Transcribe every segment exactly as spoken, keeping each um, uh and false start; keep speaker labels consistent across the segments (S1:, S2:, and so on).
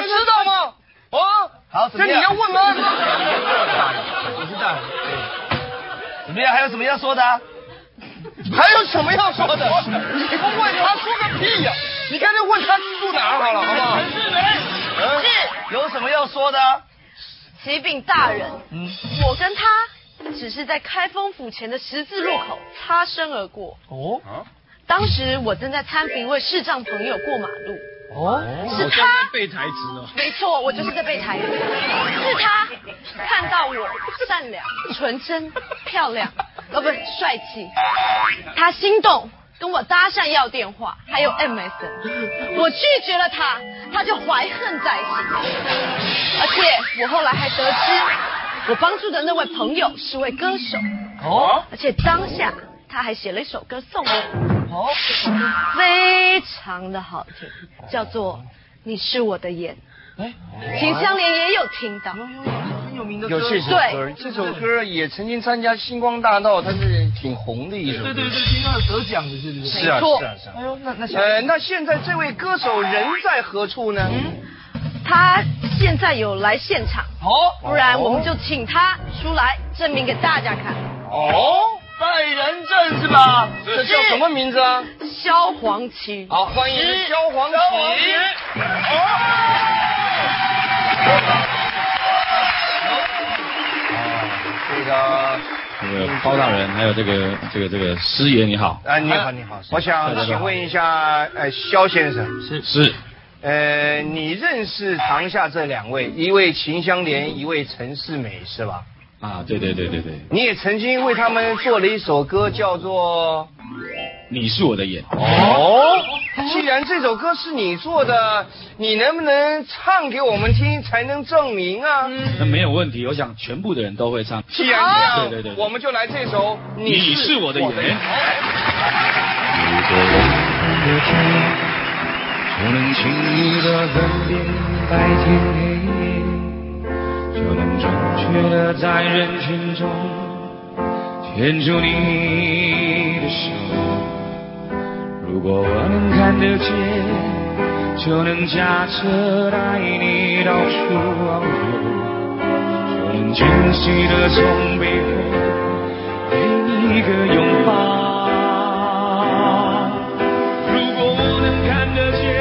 S1: 知道吗？哦，
S2: 好，
S1: 这你要问吗？
S2: 我是大人。怎么样？还有什么要说的？
S1: 还有什么要说的？你不问他说个屁呀！你干脆问他住哪儿好了，好不好？
S3: 陈世美，
S2: 是有什么要说的？
S4: 启禀大人，
S2: 嗯，
S4: 我跟他只是在开封府前的十字路口擦身而过。
S2: 哦，
S4: 当时我正在搀扶一位视障朋友过马路。
S2: 哦，
S4: 是他
S3: 背台词哦。
S4: 没错，我就是在背台词。是他看到我善良、纯真、漂亮，哦不帅气，他心动，跟我搭讪要电话，还有 M S N。我拒绝了他，他就怀恨在心。而且我后来还得知，我帮助的那位朋友是位歌手。
S2: 哦，
S4: 而且当下他还写了一首歌送我。
S2: 哦，
S4: 非常的好听，叫做《你是我的眼》。哎，秦香莲也有听到，
S2: 很有名的歌。
S1: 有这首歌，这首歌也曾经参加星光大道，它是挺红的一首歌。
S2: 对对对，听到得奖的是不是？
S1: 是啊是啊是啊。
S2: 哎呦，那那
S1: 呃，那现在这位歌手人在何处呢？
S4: 嗯，他现在有来现场。
S2: 哦，
S4: 不然我们就请他出来证明给大家看。
S1: 哦。
S2: 拜人证是吧？
S1: 这叫什么名字啊？
S4: 萧煌奇。
S1: 好，欢迎萧煌奇。这个
S3: 这个包大人，还有这个这个这个师爷你好。
S1: 啊，你好你好。我想请问一下，呃，萧先生。
S3: 是是。
S1: 呃，你认识堂下这两位，一位秦香莲，一位陈世美，是吧？
S3: 啊，对对对对对，
S1: 你也曾经为他们做了一首歌，叫做《
S3: 你是我的眼》。
S1: 哦，既然这首歌是你做的，你能不能唱给我们听，才能证明啊？
S3: 那没有问题，我想全部的人都会唱。
S1: 既然这样，
S3: 对对对，
S1: 我们就来这首《
S3: 你是我的眼》。
S5: 就能轻易的分辨白天黑夜，就能准确的在人群中牵住你的手。如果我能看得见，就能驾车带你到处遨游，就能惊喜的从背后给你一个拥抱。如果我能看得见，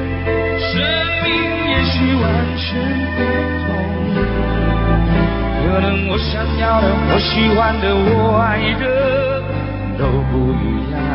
S5: 完全不同，可能我想要的、我喜欢的、我爱的都不一样。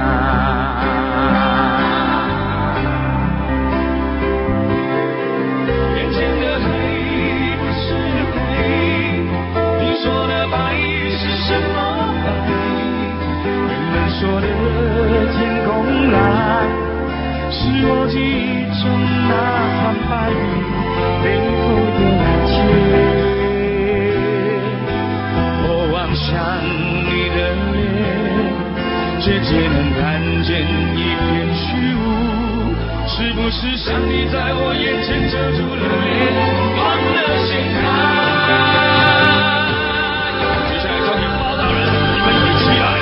S5: 眼前的黑不是灰，你说的白是什么白？人们说的天空蓝，是我记忆中那团白云背后的蓝天。我望向你的脸，渐渐能看见一片虚无，是不是上帝在我眼前遮住了脸，忘了掀开？接下来交给包大人，你们一起来。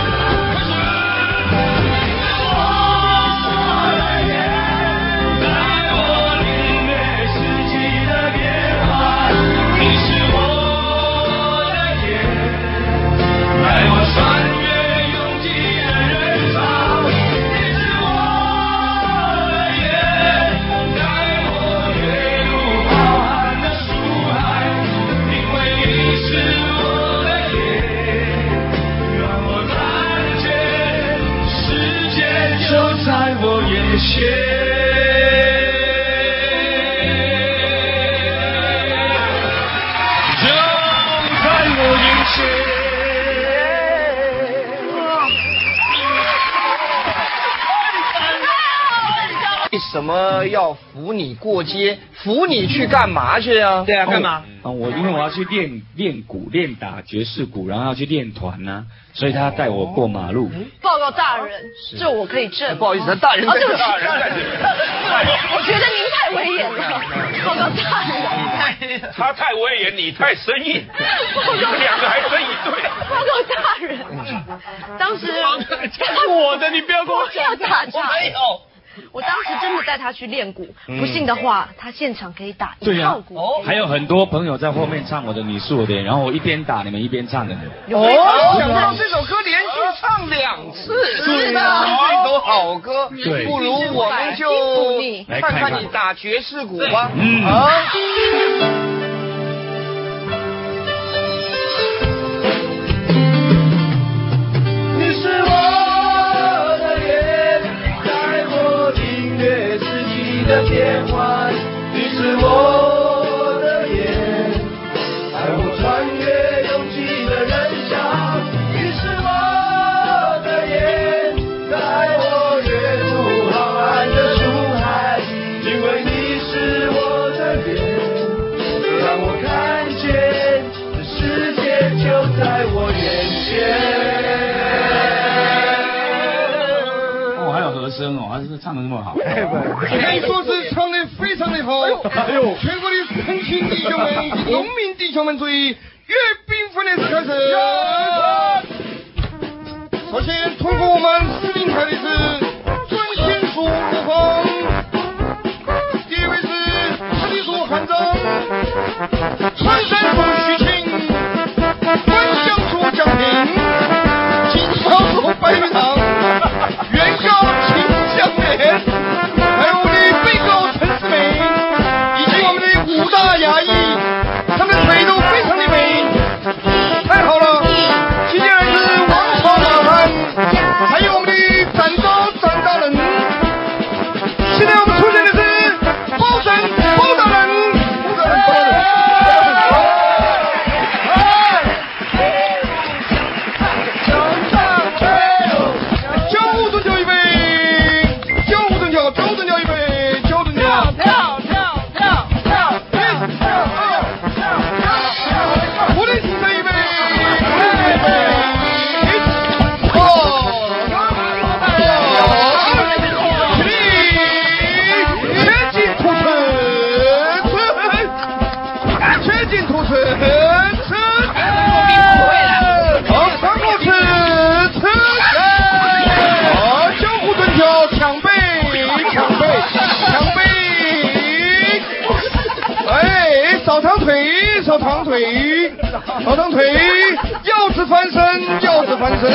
S1: 为什么要扶你过街？扶你去干嘛去啊？
S2: 对啊，干嘛？
S3: 啊，我因为我要去练练鼓，练打爵士鼓，然后要去练团呢、啊，所以他带我过马路。
S4: 报告大人，这我可以证。
S1: 不好意思，大人在这，大人在这。
S4: 我觉得您太威严了，报告大人。
S6: 他太威严，你太生硬，你们两个还生一对。
S4: 报告大人，当时
S6: 我的，你不要跟我
S4: 讲。要打架。
S2: 没有。
S4: 我当时真的带他去练鼓，不信的话，他现场可以打一
S3: 对呀
S4: 套鼓。
S3: 还有很多朋友在后面唱我的《你是我的眼》，然后我一边打，你们一边唱的。
S1: 哦，想到这首歌连续唱两次，
S4: 是的
S1: 这首好歌，
S3: 对
S1: 不如我们就
S3: 来
S1: 看
S3: 看看
S1: 看你打爵士鼓吧。
S3: 嗯
S1: 啊。
S5: 你是我的眼，带我领略四季的变换。你是我的眼，带我穿越拥挤的人潮。你是我的眼，带我阅读浩瀚的书海。因为你是我的眼，让我看见这世界就在我眼前。
S3: 还有和声哦，还是唱的那么好。
S1: 可以说是唱的非常的好。哎呦，全国的乡亲弟兄们以及农民弟兄们注意，越缤纷的开始。首先通过我们视频台的是专线署陆峰，第一位是特地署韩章，川山署徐庆，关乡署蒋平，金朝署白云堂，原告秦香莲，还有我们的被告陈世美，以及我们的五大衙役，他们腿都非常的美，太好了。接下来是王朝马汉，还有我们的展昭展大人。现在我们出现的是包拯包大人，包大人包大人。交互蹲脚预备，交互蹲脚，交互蹲脚预备，交互蹲脚，跳跳跳跳跳跳跳跳，无论精神预备，无论预备，起立，前进突刺，前进突刺，刺，好，上过刺，刺。交互蹲脚，抢背，抢背，抢背。哎，扫长腿，扫长腿，扫长腿，腰子翻身，腰子翻身。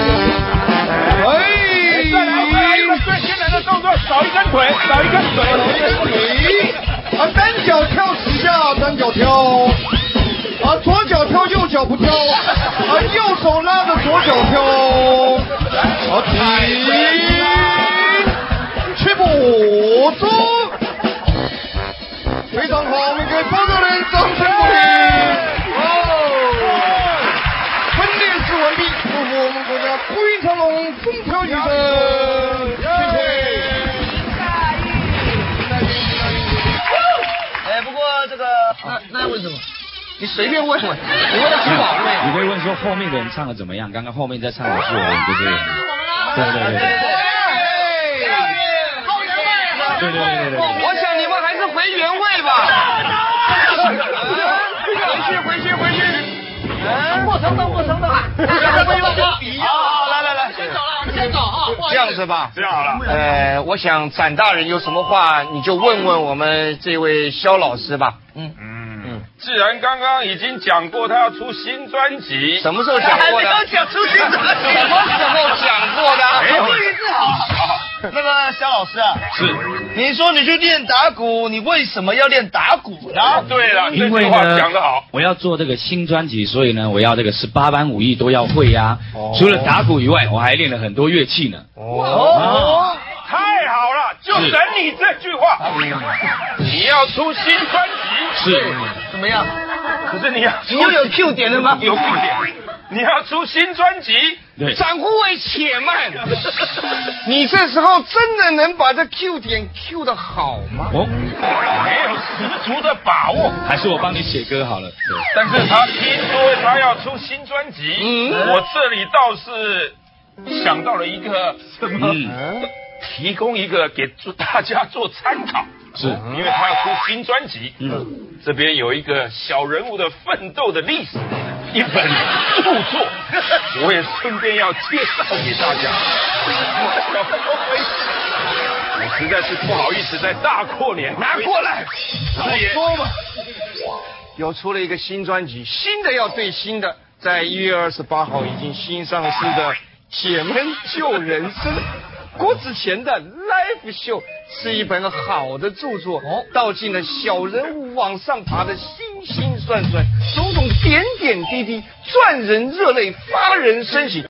S1: 哎，
S6: 再来一个最艰难的动作，少一根腿，少一根腿，
S1: 少一根腿。啊，单脚跳十下，单脚跳。啊，左脚跳，右脚不跳。啊，右手拉着左脚跳。好，停，去步走，非常好，我们给包大人掌声鼓励。哦，分练式完毕，祝福我们国家呼云长龙，风调雨顺，谢谢。
S2: 哎，不过这个那那要问什么？你随便问问，你问的很好问。
S3: 你可以问说后面的人唱的怎么样？刚刚后面在唱的是我们这些人。对对对对。对对对对对。
S1: 我想你们还是回原位吧。回去回去回去。
S2: 过程的过程的。
S1: 好，来来来，
S2: 先走了，先走啊。
S1: 这样子吧，
S6: 这样好了。
S1: 呃，我想展大人有什么话，你就问问我们这位肖老师吧。嗯
S6: 嗯，既然刚刚已经讲过他要出新专辑，
S1: 什么时候讲过的？
S2: 还没有讲出新专辑，
S1: 什么时候讲过的？
S6: 没有
S2: 那个肖老师啊，
S6: 是
S2: 你说你去练打鼓，你为什么要练打鼓呢？
S6: 对了，这
S3: 因为
S6: 句话
S3: 呢
S6: 讲得好。
S3: 我要做这个新专辑，所以呢，我要这个十八般武艺都要会呀、除了打鼓以外，我还练了很多乐器呢。
S6: 哦，太好了，就等你这句话。你要出新专辑，
S3: 是，
S2: 怎么样？
S6: 可是你要
S2: 你又有 Q 点了吗？
S6: 有 Q 点，你要出新专辑，
S3: 对，
S1: 展护卫且慢，你这时候真的能把这 Q 点 Q 得好吗？
S3: 哦，
S6: 没有十足的把握。
S3: 还是我帮你写歌好了。对，
S6: 但是他听说他要出新专辑，
S1: 嗯
S6: 我这里倒是想到了一个什么，
S3: 嗯
S6: 提供一个给大家做参考。
S3: 是
S6: 因为他要出新专辑，
S3: 嗯，
S6: 这边有一个小人物的奋斗的历史，一本著作，我也顺便要介绍给大家。小我实在是不好意思在大过年
S1: 拿过来。
S6: 师爷
S1: 说吧，又出了一个新专辑，新的要对新的，在一月二十八号已经新上市的《铁门救人生》。郭子乾的 Live 秀是一本好的著作，道尽了小人物往上爬的辛辛酸酸，种种点点滴滴，赚人热泪，发人深省。